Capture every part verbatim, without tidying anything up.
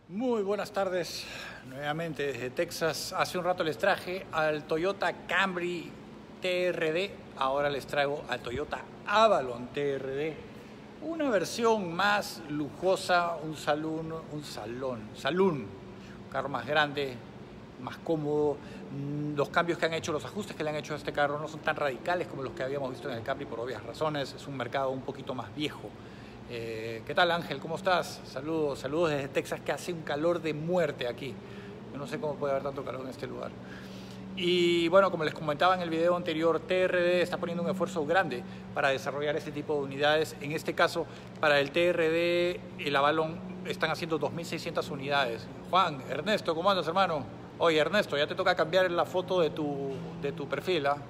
Muy buenas tardes, nuevamente desde Texas. Hace un rato les traje al Toyota Camry T R D, ahora les traigo al Toyota Avalon T R D, una versión más lujosa, un salón, un salón, salón, un carro más grande, más cómodo. Los cambios que han hecho, los ajustes que le han hecho a este carro no son tan radicales como los que habíamos visto en el Camry por obvias razones. Es un mercado un poquito más viejo. Eh, ¿Qué tal, Ángel? ¿Cómo estás? Saludos, saludos desde Texas, que hace un calor de muerte aquí. Yo no sé cómo puede haber tanto calor en este lugar. Y bueno, como les comentaba en el video anterior, T R D está poniendo un esfuerzo grande para desarrollar este tipo de unidades. En este caso, para el T R D, el Avalon, están haciendo dos mil seiscientas unidades. Juan, Ernesto, ¿cómo andas, hermano? Oye, Ernesto, ya te toca cambiar la foto de tu, de tu perfil, ¿ah?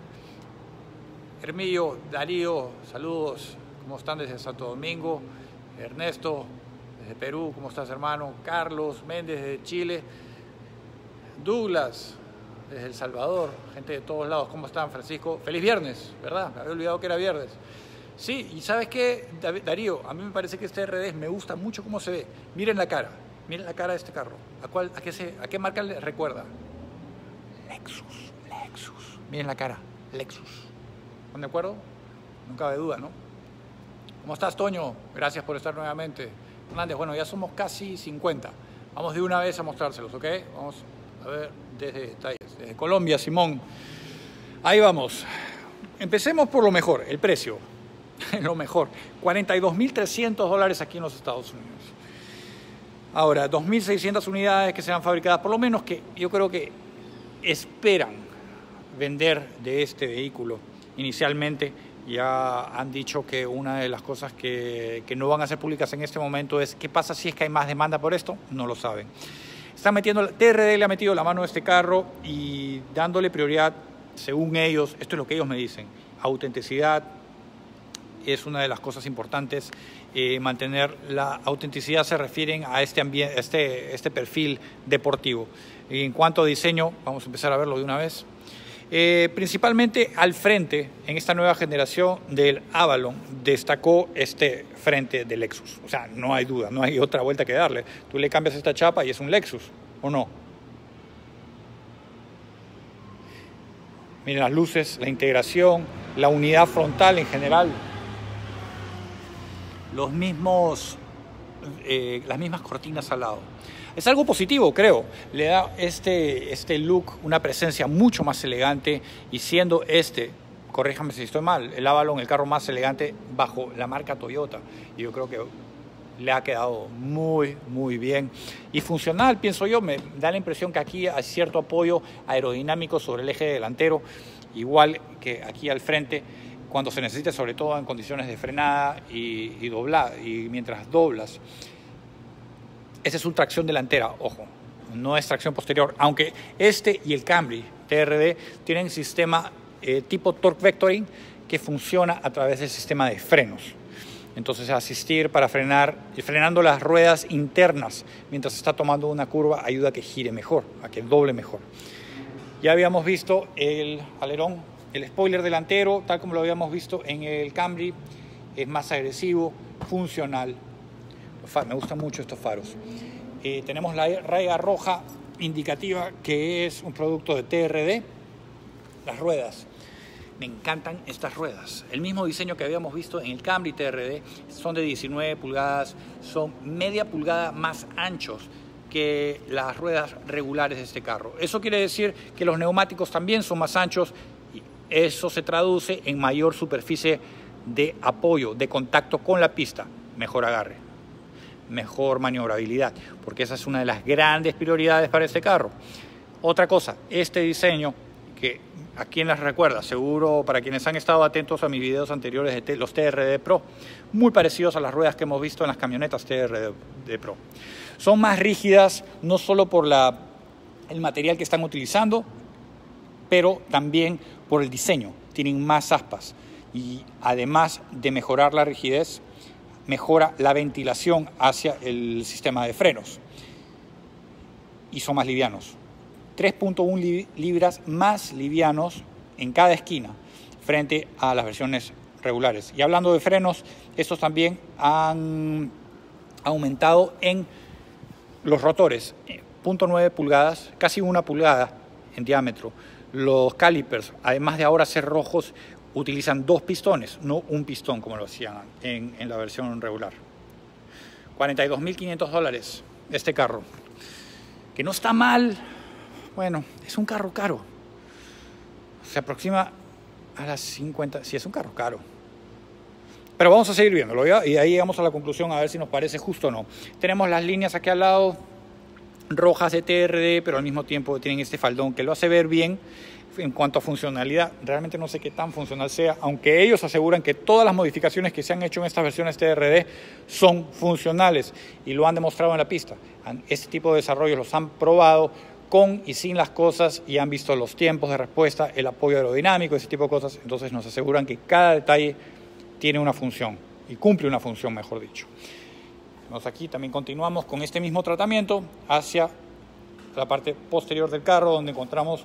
Hermillo, Darío, saludos. ¿Cómo están desde Santo Domingo? Ernesto, desde Perú, ¿cómo estás, hermano? Carlos Méndez, desde Chile. Douglas, desde El Salvador. Gente de todos lados, ¿cómo están, Francisco? Feliz viernes, ¿verdad? Me había olvidado que era viernes. Sí, y ¿sabes qué, Darío? A mí me parece que este R D me gusta mucho cómo se ve. Miren la cara, miren la cara de este carro. ¿A, cuál, a, qué, se, a qué marca le recuerda? Lexus, Lexus. Miren la cara, Lexus. ¿Están de acuerdo? No cabe duda, ¿no? ¿Cómo estás, Toño? Gracias por estar nuevamente. Hernández, bueno, ya somos casi cincuenta. Vamos de una vez a mostrárselos, ¿ok? Vamos a ver desde detalles. Desde Colombia, Simón. Ahí vamos. Empecemos por lo mejor, el precio. Lo mejor. cuarenta y dos mil trescientos dólares aquí en los Estados Unidos. Ahora, dos mil seiscientas unidades que sean fabricadas, por lo menos que yo creo que esperan vender de este vehículo inicialmente. Ya han dicho que una de las cosas que, que no van a ser públicas en este momento es qué pasa si es que hay más demanda por esto. No lo saben. Están metiendo, T R D le ha metido la mano a este carro y dándole prioridad, según ellos, esto es lo que ellos me dicen, autenticidad es una de las cosas importantes. Eh, mantener la autenticidad se refieren a este, ambiente, este, este perfil deportivo. Y en cuanto a diseño, vamos a empezar a verlo de una vez. Eh, principalmente al frente, en esta nueva generación del Avalon, destacó este frente de Lexus. O sea, no hay duda, no hay otra vuelta que darle. Tú le cambias esta chapa y es un Lexus, ¿o no? Miren las luces, la integración, la unidad frontal en general. Los mismos, eh, las mismas cortinas al lado. Es algo positivo, creo. Le da este, este look, una presencia mucho más elegante, y siendo este, corríjame si estoy mal, el Avalon, el carro más elegante bajo la marca Toyota. Y yo creo que le ha quedado muy, muy bien. Y funcional, pienso yo, me da la impresión que aquí hay cierto apoyo aerodinámico sobre el eje delantero, igual que aquí al frente, cuando se necesite, sobre todo en condiciones de frenada y, y, dobla, y mientras doblas. Esa es su tracción delantera, ojo, no es tracción posterior, aunque este y el Camry T R D tienen sistema eh, tipo torque vectoring que funciona a través del sistema de frenos. Entonces, asistir para frenar, frenando las ruedas internas mientras está tomando una curva, ayuda a que gire mejor, a que doble mejor. Ya habíamos visto el alerón, el spoiler delantero, tal como lo habíamos visto en el Camry, es más agresivo, funcional. Me gustan mucho estos faros. Eh, tenemos la raya roja indicativa, que es un producto de T R D. Las ruedas. Me encantan estas ruedas. El mismo diseño que habíamos visto en el Camry T R D. Son de diecinueve pulgadas. Son media pulgada más anchos que las ruedas regulares de este carro. Eso quiere decir que los neumáticos también son más anchos. Y eso se traduce en mayor superficie de apoyo, de contacto con la pista. Mejor agarre, mejor maniobrabilidad, porque esa es una de las grandes prioridades para este carro. Otra cosa, este diseño, que a quien les recuerda, seguro para quienes han estado atentos a mis videos anteriores de los T R D Pro, muy parecidos a las ruedas que hemos visto en las camionetas T R D Pro. Son más rígidas, no solo por la, el material que están utilizando, pero también por el diseño. Tienen más aspas y además de mejorar la rigidez, mejora la ventilación hacia el sistema de frenos y son más livianos. tres punto uno libras más livianos en cada esquina frente a las versiones regulares. Y hablando de frenos, estos también han aumentado en los rotores, punto nueve pulgadas, casi una pulgada en diámetro. Los calipers, además de ahora ser rojos, utilizan dos pistones, no un pistón como lo hacían en, en la versión regular. cuarenta y dos mil quinientos dólares este carro, que no está mal. Bueno, es un carro caro. Se aproxima a las cincuenta, sí, es un carro caro. Pero vamos a seguir viéndolo, ¿ya? Y ahí llegamos a la conclusión a ver si nos parece justo o no. Tenemos las líneas aquí al lado, rojas de T R D, pero al mismo tiempo tienen este faldón que lo hace ver bien en cuanto a funcionalidad. Realmente no sé qué tan funcional sea, aunque ellos aseguran que todas las modificaciones que se han hecho en estas versiones T R D son funcionales y lo han demostrado en la pista. Este tipo de desarrollos los han probado con y sin las cosas y han visto los tiempos de respuesta, el apoyo aerodinámico, ese tipo de cosas. Entonces nos aseguran que cada detalle tiene una función y cumple una función, mejor dicho. Entonces aquí también continuamos con este mismo tratamiento hacia la parte posterior del carro, donde encontramos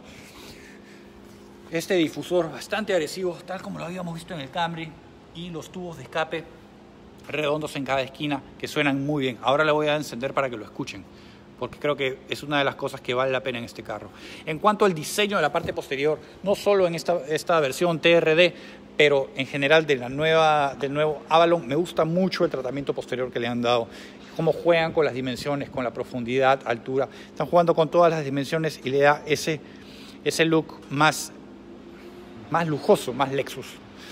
este difusor bastante agresivo, tal como lo habíamos visto en el Camry, y los tubos de escape redondos en cada esquina que suenan muy bien. Ahora le voy a encender para que lo escuchen, porque creo que es una de las cosas que vale la pena en este carro. En cuanto al diseño de la parte posterior, no solo en esta, esta versión T R D, pero en general de la nueva, del nuevo Avalon, me gusta mucho el tratamiento posterior que le han dado. Cómo juegan con las dimensiones, con la profundidad, altura. Están jugando con todas las dimensiones y le da ese, ese look más, más lujoso, más Lexus.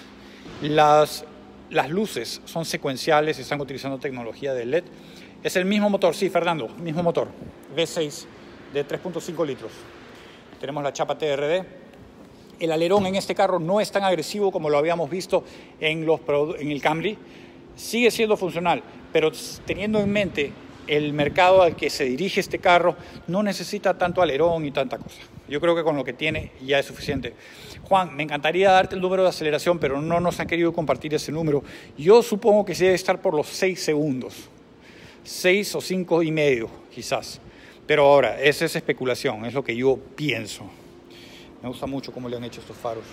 Las, las luces son secuenciales, están utilizando tecnología de L E D. Es el mismo motor, sí, Fernando, mismo motor, V seis de tres punto cinco litros. Tenemos la chapa T R D. El alerón en este carro no es tan agresivo como lo habíamos visto en, los, en el Camry. Sigue siendo funcional, pero teniendo en mente el mercado al que se dirige este carro, no necesita tanto alerón y tanta cosa. Yo creo que con lo que tiene ya es suficiente. Juan, me encantaría darte el número de aceleración, pero no nos han querido compartir ese número. Yo supongo que sí debe estar por los seis segundos. seis o cinco y medio, quizás. Pero ahora, esa es especulación, es lo que yo pienso. Me gusta mucho cómo le han hecho estos faros.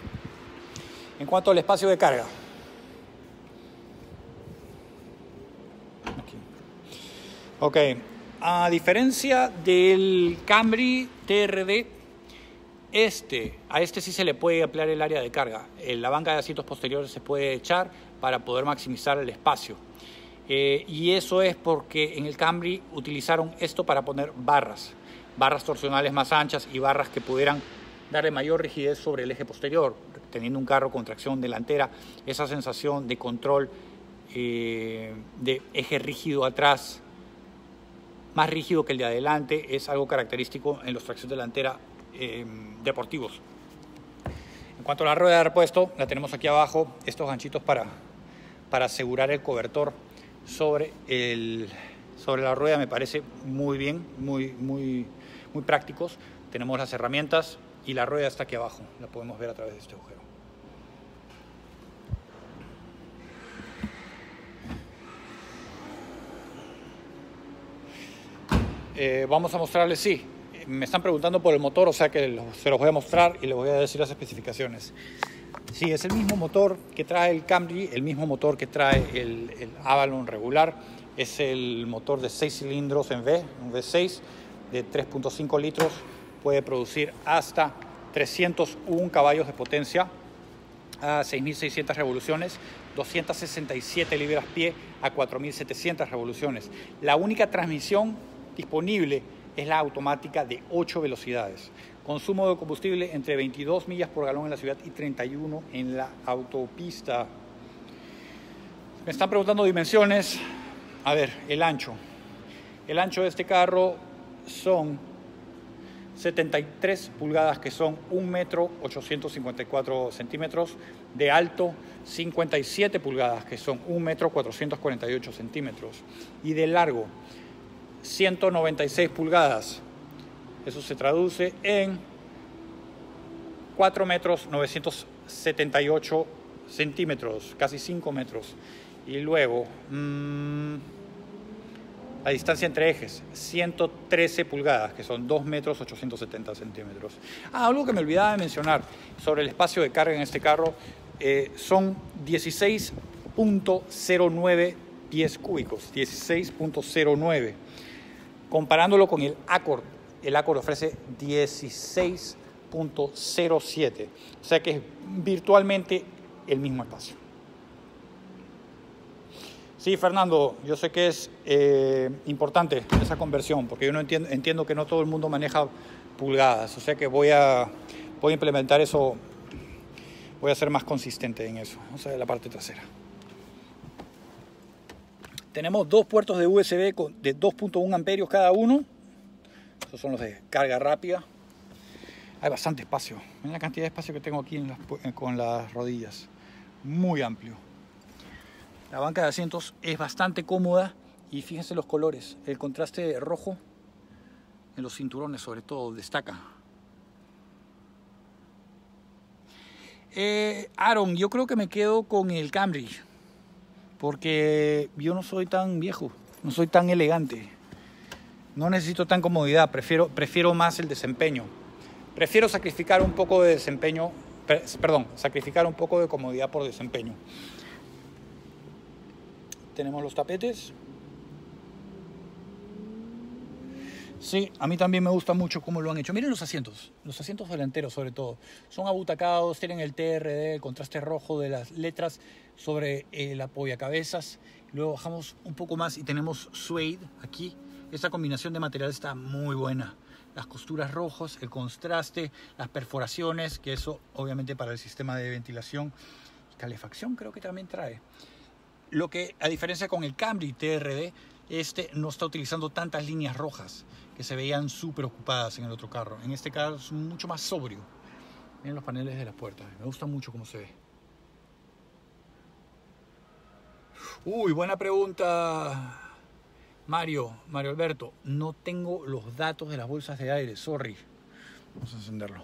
En cuanto al espacio de carga. Aquí. Ok, a diferencia del Camry T R D, este, a este sí se le puede ampliar el área de carga. En la banca de asientos posteriores se puede echar para poder maximizar el espacio. Eh, y eso es porque en el Camry utilizaron esto para poner barras, barras torsionales más anchas y barras que pudieran darle mayor rigidez sobre el eje posterior, teniendo un carro con tracción delantera, esa sensación de control, eh, de eje rígido atrás, más rígido que el de adelante, es algo característico en los tracción delantera eh, deportivos. En cuanto a la rueda de repuesto, la tenemos aquí abajo, estos ganchitos para, para asegurar el cobertor sobre, el, sobre la rueda me parece muy bien, muy, muy, muy prácticos. Tenemos las herramientas y la rueda está aquí abajo, la podemos ver a través de este agujero. Eh, vamos a mostrarles, sí, me están preguntando por el motor, o sea que los, se los voy a mostrar y les voy a decir las especificaciones. Sí, es el mismo motor que trae el Camry, el mismo motor que trae el, el Avalon regular. Es el motor de seis cilindros en V, un V seis de tres punto cinco litros. Puede producir hasta trescientos uno caballos de potencia a seis mil seiscientas revoluciones, doscientas sesenta y siete libras-pie a cuatro mil setecientas revoluciones. La única transmisión disponible es la automática de ocho velocidades. Consumo de combustible entre veintidós millas por galón en la ciudad y treinta y uno en la autopista. Me están preguntando dimensiones. A ver, el ancho. El ancho de este carro son setenta y tres pulgadas, que son un metro ochocientos cincuenta y cuatro centímetros. De alto, cincuenta y siete pulgadas, que son un metro cuatrocientos cuarenta y ocho centímetros. Y de largo, ciento noventa y seis pulgadas. Eso se traduce en cuatro metros novecientos setenta y ocho centímetros, casi cinco metros. Y luego, mmm, la distancia entre ejes, ciento trece pulgadas, que son dos metros ochocientos setenta centímetros. Ah, algo que me olvidaba de mencionar sobre el espacio de carga en este carro, eh, son dieciséis punto cero nueve pies cúbicos, dieciséis punto cero nueve. comparándolo con el Accord. El Accord ofrece dieciséis punto cero siete, o sea que es virtualmente el mismo espacio. Sí, Fernando, yo sé que es eh, importante esa conversión, porque yo no entiendo, entiendo que no todo el mundo maneja pulgadas, o sea que voy a, voy a implementar eso, voy a ser más consistente en eso, o sea, la parte trasera. Tenemos dos puertos de U S B de dos punto uno amperios cada uno, estos son los de carga rápida. Hay bastante espacio, miren la cantidad de espacio que tengo aquí en las, con las rodillas, muy amplio. La banca de asientos es bastante cómoda y fíjense los colores, el contraste rojo en los cinturones sobre todo destaca. Eh, Aaron, yo creo que me quedo con el Camry, porque yo no soy tan viejo, no soy tan elegante, no necesito tan comodidad, prefiero, prefiero más el desempeño. Prefiero sacrificar un poco de desempeño, perdón, sacrificar un poco de comodidad por desempeño. Tenemos los tapetes. Sí, a mí también me gusta mucho cómo lo han hecho. Miren los asientos, los asientos delanteros sobre todo. Son abutacados, tienen el T R D, el contraste rojo de las letras sobre el apoyacabezas. Luego bajamos un poco más y tenemos suede aquí. Esta combinación de material está muy buena. Las costuras rojas, el contraste, las perforaciones, que eso obviamente para el sistema de ventilación y calefacción creo que también trae. Lo que, a diferencia con el Camry T R D, este no está utilizando tantas líneas rojas que se veían súper ocupadas en el otro carro. En este carro es mucho más sobrio. Miren los paneles de las puertas, me gusta mucho cómo se ve. Uy, buena pregunta. Mario, Mario Alberto, no tengo los datos de las bolsas de aire, sorry. Vamos a encenderlo.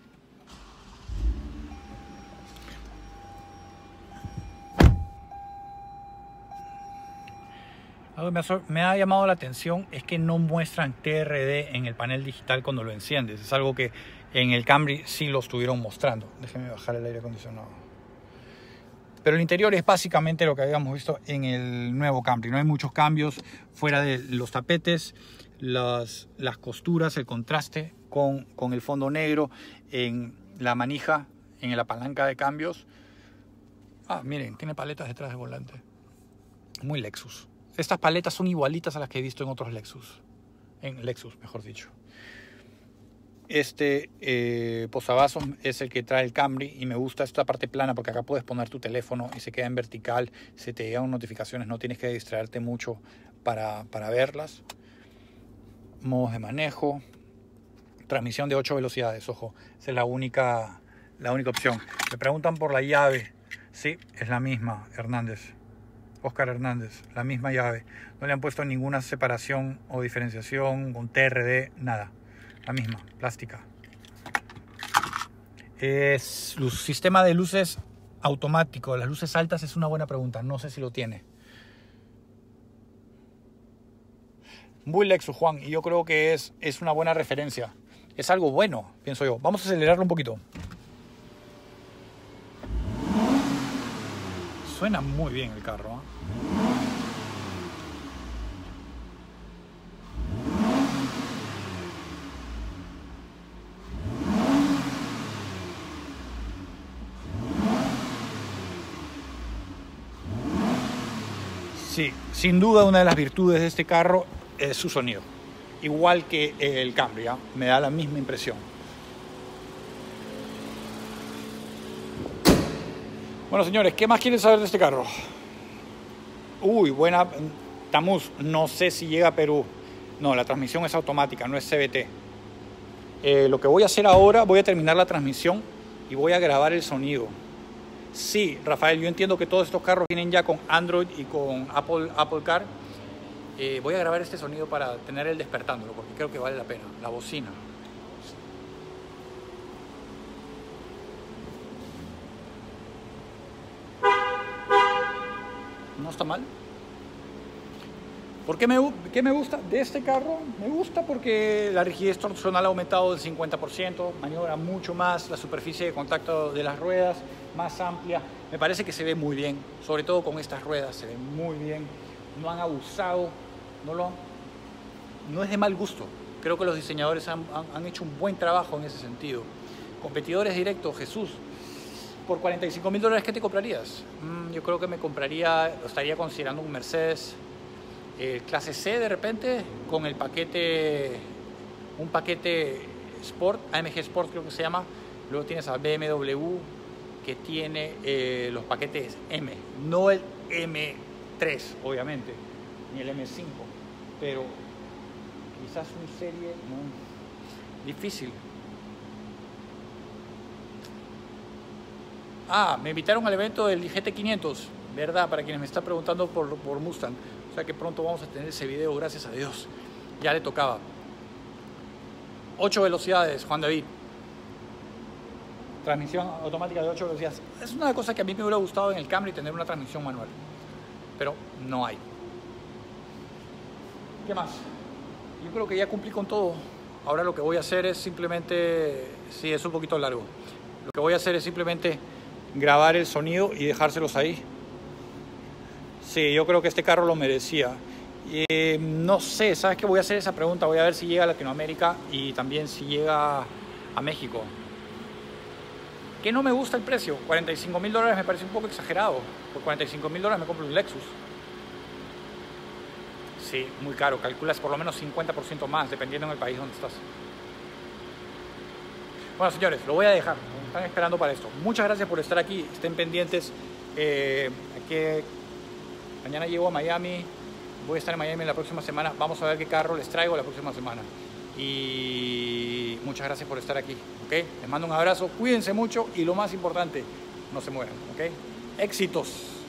Algo que me ha, me ha llamado la atención es que no muestran T R D en el panel digital cuando lo enciendes. Es algo que en el Camry sí lo estuvieron mostrando. Déjenme bajar el aire acondicionado. Pero el interior es básicamente lo que habíamos visto en el nuevo Camry. No hay muchos cambios fuera de los tapetes, las, las costuras, el contraste con, con el fondo negro en la manija, en la palanca de cambios. Ah, miren, tiene paletas detrás del volante. Muy Lexus. Estas paletas son igualitas a las que he visto en otros Lexus. En Lexus, mejor dicho. Este eh, posavasos es el que trae el Camry y me gusta esta parte plana porque acá puedes poner tu teléfono y se queda en vertical, se te llegan notificaciones, no tienes que distraerte mucho para, para verlas. Modos de manejo, transmisión de ocho velocidades, ojo, esa es la única, la única opción. Me preguntan por la llave, sí, es la misma, Hernández, Oscar Hernández, la misma llave, no le han puesto ninguna separación o diferenciación con T R D, nada. La misma, plástica. Es sistema de luces automático. Las luces altas es una buena pregunta. No sé si lo tiene. Muy Lexus, Juan. Y yo creo que es, es una buena referencia. Es algo bueno, pienso yo. Vamos a acelerarlo un poquito. Suena muy bien el carro, ¿eh? Sí, sin duda una de las virtudes de este carro es su sonido. Igual que el Camry, ¿eh? Me da la misma impresión. Bueno, señores, ¿qué más quieren saber de este carro? Uy, buena. Tamuz, no sé si llega a Perú. No, la transmisión es automática, no es C V T. Eh, lo que voy a hacer ahora, voy a terminar la transmisión y voy a grabar el sonido. Sí, Rafael, yo entiendo que todos estos carros vienen ya con Android y con Apple, Apple Car. Eh, voy a grabar este sonido para tener el despertándolo, porque creo que vale la pena. La bocina. No está mal. ¿Por qué me, qué me gusta de este carro? Me gusta porque la rigidez torsional ha aumentado del cincuenta por ciento, maniobra mucho más, la superficie de contacto de las ruedas más amplia. Me parece que se ve muy bien, sobre todo con estas ruedas, se ve muy bien. No han abusado, no lo han, no es de mal gusto. Creo que los diseñadores han, han, han hecho un buen trabajo en ese sentido. Competidores directos, Jesús. Por cuarenta y cinco mil dólares, ¿qué te comprarías? Mm, yo creo que me compraría, estaría considerando un Mercedes eh, clase C de repente, con el paquete, un paquete Sport, A M G Sport creo que se llama. Luego tienes a B M W que tiene eh, los paquetes M, no el M tres obviamente, ni el M cinco, pero quizás un serie no, difícil. Ah, me invitaron al evento del G T quinientos, ¿verdad? Para quienes me están preguntando por, por Mustang. O sea que pronto vamos a tener ese video, gracias a Dios. Ya le tocaba. Ocho velocidades, Juan David. Transmisión automática de ocho velocidades. Es una cosa que a mí me hubiera gustado en el Camry, tener una transmisión manual. Pero no hay. ¿Qué más? Yo creo que ya cumplí con todo. Ahora lo que voy a hacer es simplemente... Sí, es un poquito largo. Lo que voy a hacer es simplemente grabar el sonido y dejárselos ahí. Sí, yo creo que este carro lo merecía. Eh, no sé, ¿sabes qué? Voy a hacer esa pregunta. Voy a ver si llega a Latinoamérica y también si llega a México. Que no me gusta el precio. cuarenta y cinco mil dólares me parece un poco exagerado. Por cuarenta y cinco mil dólares me compro un Lexus. Sí, muy caro. Calculas por lo menos cincuenta por ciento más, dependiendo en el país donde estás. Bueno, señores, lo voy a dejar. Me están esperando para esto. Muchas gracias por estar aquí. Estén pendientes. Eh, que mañana llego a Miami. Voy a estar en Miami la próxima semana. Vamos a ver qué carro les traigo la próxima semana. Y muchas gracias por estar aquí. ¿Okay? Les mando un abrazo. Cuídense mucho y lo más importante, no se mueran. ¿Okay? Éxitos.